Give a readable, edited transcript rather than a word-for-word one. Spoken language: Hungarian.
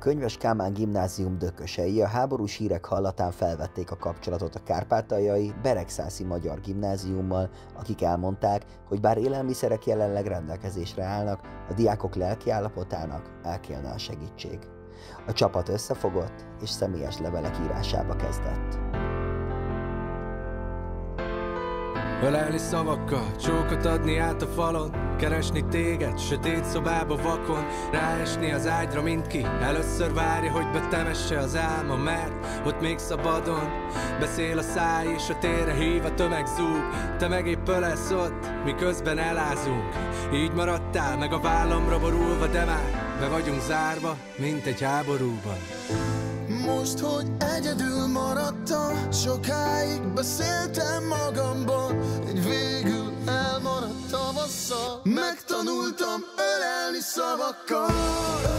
Könyves Kálmán gimnázium dökösei a háborús hírek hallatán felvették a kapcsolatot a kárpátaljai Beregszászi Magyar Gimnáziummal, akik elmondták, hogy bár élelmiszerek jelenleg rendelkezésre állnak, a diákok lelkiállapotának elkélne a segítség. A csapat összefogott és személyes levelek írásába kezdett. Ölelni szavakkal, csókot adni át a falon, keresni téged, sötét szobába vakon, ráesni az ágyra mindki, először várja, hogy betemesse az álma, mert ott még szabadon beszél a száj, és a térre hív, a tömeg zúg, te meg épp ölelsz ott, miközben elázunk. Így maradtál meg a vállamra borulva, de már be vagyunk zárva, mint egy háborúban. Most, hogy egyedül maradtam, sokáig beszéltem magamban, egy végül elmaradt tavasszal. Megtanultam ölelni szavakkal.